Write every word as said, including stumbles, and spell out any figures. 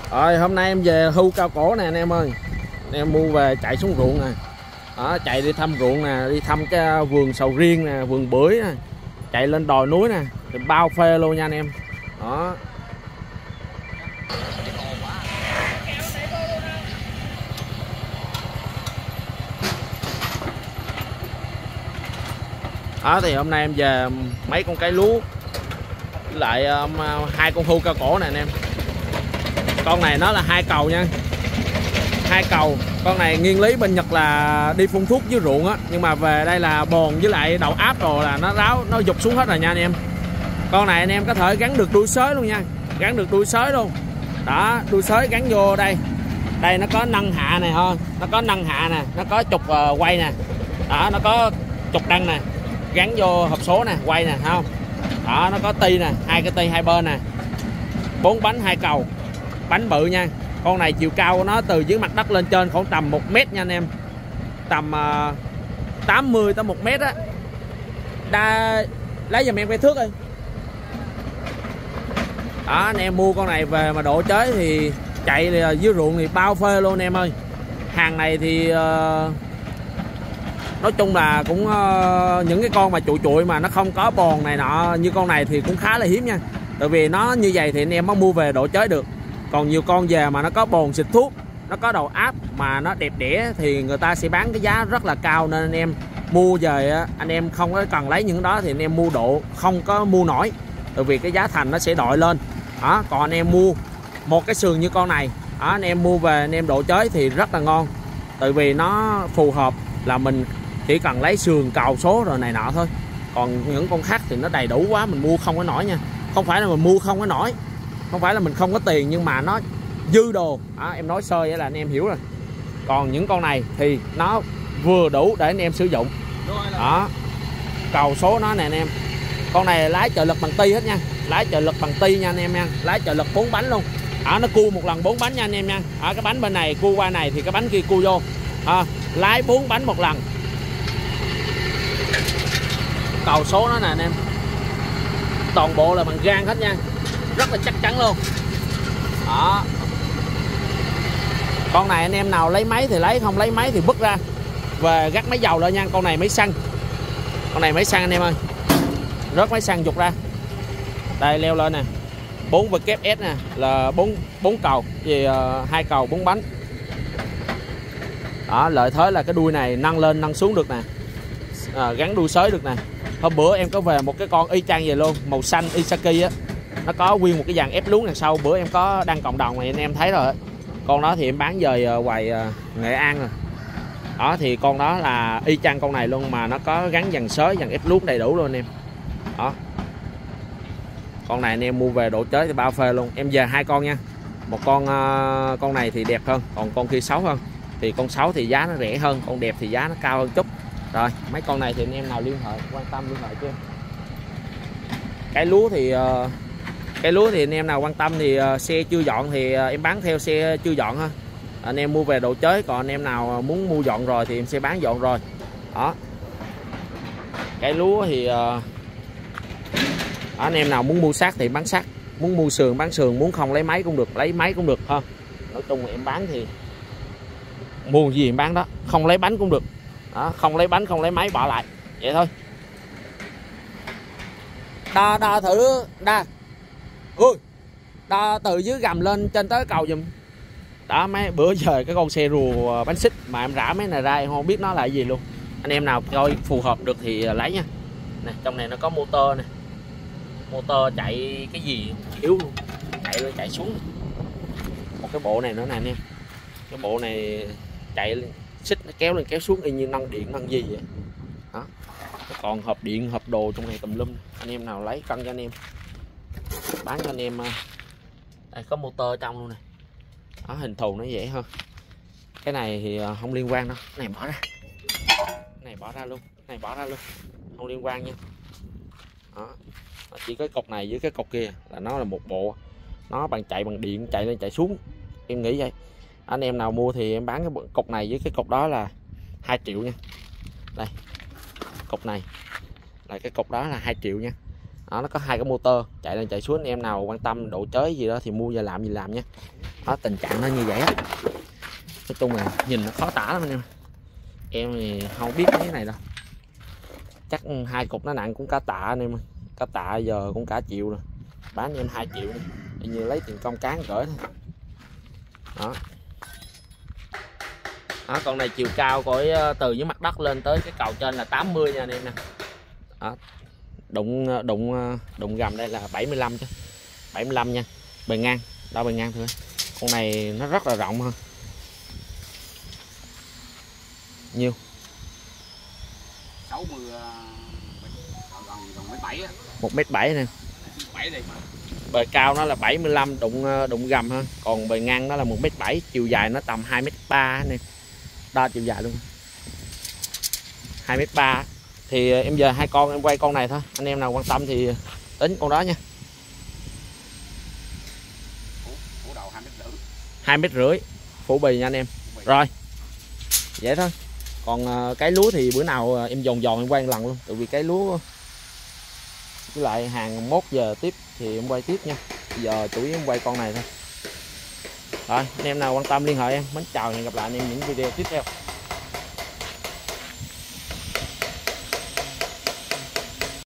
Rồi hôm nay em về hưu cao cổ nè anh em ơi. Em mua về chạy xuống ruộng nè. Đó, chạy đi thăm ruộng nè, đi thăm cái vườn sầu riêng nè, vườn bưởi nè. Chạy lên đồi núi nè, thì bao phê luôn nha anh em. Đó. Đó thì hôm nay em về mấy con cái lúa với lại um, hai con hưu cao cổ nè anh em. Con này nó là hai cầu nha, hai cầu. Con này nguyên lý bên Nhật là đi phun thuốc với ruộng á, nhưng mà về đây là bồn với lại đậu áp rồi là nó ráo, nó dục xuống hết rồi nha anh em. Con này anh em có thể gắn được đuôi xới luôn nha, gắn được đuôi xới luôn. Đó, đuôi xới gắn vô đây. Đây nó có nâng hạ này ha, nó có nâng hạ nè, nó có trục uh, quay nè. Đó, nó có trục đăng nè, gắn vô hộp số nè, quay nè, thấy không? Đó, nó có ti nè, hai cái ti hai bên nè. Bốn bánh hai cầu, bánh bự nha. Con này chiều cao của nó từ dưới mặt đất lên trên khoảng tầm một mét nha anh em. Tầm uh, tám mươi tới một mét á. Đa lấy giùm em cái thước đi. Đó, anh em mua con này về mà độ chế thì chạy dưới ruộng thì bao phê luôn anh em ơi. Hàng này thì uh, nói chung là cũng uh, những cái con mà trụi trụi mà nó không có bòn này nọ như con này thì cũng khá là hiếm nha. Tại vì nó như vậy thì anh em mới mua về độ chế được. Còn nhiều con về mà nó có bồn xịt thuốc, nó có đầu áp mà nó đẹp đẽ thì người ta sẽ bán cái giá rất là cao, nên anh em mua về anh em không có cần lấy những đó thì anh em mua độ không có mua nổi, tại vì cái giá thành nó sẽ đội lên. Đó, còn anh em mua một cái sườn như con này, đó, anh em mua về anh em độ chế thì rất là ngon, tại vì nó phù hợp là mình chỉ cần lấy sườn cào số rồi này nọ thôi. Còn những con khác thì nó đầy đủ quá mình mua không có nổi nha. Không phải là mình mua không có nổi, không phải là mình không có tiền, nhưng mà nó dư đồ. Đó, em nói sơ vậy là anh em hiểu rồi. Còn những con này thì nó vừa đủ để anh em sử dụng. Đó, cầu số nó nè anh em. Con này lái trợ lực bằng ti hết nha, lái trợ lực bằng ti nha anh em nha, lái trợ lực bốn bánh luôn. Đó, nó cua một lần bốn bánh nha anh em nha. Ở cái bánh bên này cua qua này thì cái bánh kia cua vô. À, lái bốn bánh một lần. Cầu số nó nè anh em, toàn bộ là bằng gang hết nha, rất là chắc chắn luôn. Đó, con này anh em nào lấy máy thì lấy, không lấy máy thì vứt ra về gắt máy dầu lên nha. Con này máy xăng, con này máy xăng anh em ơi, rớt máy xăng dục ra. Đây leo lên nè, bốn vê kép ét nè, là bốn bốn cầu về uh, hai cầu bốn bánh. Đó, lợi thế là cái đuôi này nâng lên nâng xuống được nè, à, gắn đuôi xới được nè. Hôm bữa em có về một cái con y chang vậy luôn, màu xanh Isaki á, nó có nguyên một cái dàn ép luống đằng sau. Bữa em có đăng cộng đồng này anh em thấy rồi. Con đó thì em bán về hoài Nghệ An rồi. Đó thì con đó là y chang con này luôn, mà nó có gắn dàn xới, dàn ép luống đầy đủ luôn anh em. Đó, con này anh em mua về độ chế thì bao phê luôn. Em về hai con nha, một con uh, con này thì đẹp hơn, còn con kia xấu hơn. Thì con xấu thì giá nó rẻ hơn, con đẹp thì giá nó cao hơn chút. Rồi mấy con này thì anh em nào liên hệ quan tâm liên hệ chưa. Cái lúa thì uh, cái lúa thì anh em nào quan tâm thì uh, xe chưa dọn thì uh, em bán theo xe chưa dọn ha, anh em mua về độ chế. Còn anh em nào muốn mua dọn rồi thì em sẽ bán dọn rồi. Đó, cái lúa thì uh, đó, anh em nào muốn mua xác thì bán xác, muốn mua sườn bán sườn, muốn không lấy máy cũng được, lấy máy cũng được ha. Nói chung là em bán thì mua gì em bán đó, không lấy bánh cũng được. Đó, không lấy bánh không lấy máy bỏ lại vậy thôi. Đo đo thử đo, ui đo từ dưới gầm lên trên tới cầu giùm. Đó, mấy bữa giờ cái con xe rùa bánh xích mà em rã mấy này ra em không biết nó là gì luôn. Anh em nào coi phù hợp được thì lấy nha. Nè, trong này nó có motor nè, motor chạy cái gì yếu luôn, chạy lên chạy xuống. Một cái bộ này nữa nè anh em, cái bộ này chạy lên xích nó kéo lên kéo xuống y như nâng điện nâng gì vậy. Đó, còn hộp điện hộp đồ trong này tùm lum. Anh em nào lấy cân cho anh em bán cho anh em. Đây có motor trong luôn nè. Đó, hình thù nó dễ hơn. Cái này thì không liên quan đâu, cái này bỏ ra, cái này bỏ ra luôn, cái này bỏ ra luôn, không liên quan nha. Đó, chỉ cái cục này với cái cục kia là nó là một bộ, nó bằng chạy bằng điện chạy lên chạy xuống, em nghĩ vậy. Anh em nào mua thì em bán cái cục này với cái cục đó là hai triệu nha. Đây cục này là cái cục đó là hai triệu nha. Đó, nó có hai cái motor chạy lên chạy xuống, anh em nào quan tâm độ chới gì đó thì mua về làm gì làm nhé. Đó, tình trạng nó như vậy á. Nói chung là nhìn nó khó tả lắm anh em. Em thì không biết cái này đâu. Chắc hai cục nó nặng cũng cả tạ anh em ơi. Cả tạ giờ cũng cả triệu rồi. Bán cho em hai triệu đi. Tự nhiên lấy tiền công cán cỡ thôi. Đó. Đó, con này chiều cao của từ dưới mặt đất lên tới cái cầu trên là tám mươi nha anh em nè. Đó. Đụng đụng đụng gầm đây là bảy mươi lăm chứ. bảy mươi lăm nha. Bề ngang, đo bề ngang thôi. Con này nó rất là rộng hơn. Nhiêu? sáu mươi gần gần mét bảy á. một mét bảy nè. Bề cao nó là bảy mươi lăm, đụng đụng gầm ha. Còn bề ngang nó là một mét bảy, chiều dài nó tầm hai mét ba nè. Đo chiều dài luôn. hai mét ba. Thì em giờ hai con em quay con này thôi. Anh em nào quan tâm thì tính con đó nha. Phủ đầu hai mét rưỡi. hai mét rưỡi phủ bì nha anh em. Rồi. Vậy thôi. Còn cái lúa thì bữa nào em dồn dồn em quay một lần luôn. Tại vì cái lúa với lại hàng mốt giờ tiếp thì em quay tiếp nha. Bây giờ chủ yếu em quay con này thôi. Rồi, anh em nào quan tâm liên hệ em. Mến chào và hẹn gặp lại anh em những video tiếp theo.